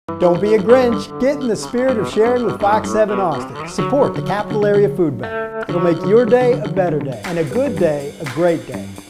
Don't be a Grinch. Get in the spirit of sharing with Fox 7 Austin. Support the Capital Area Food Bank. It'll make your day a better day and a good day a great day.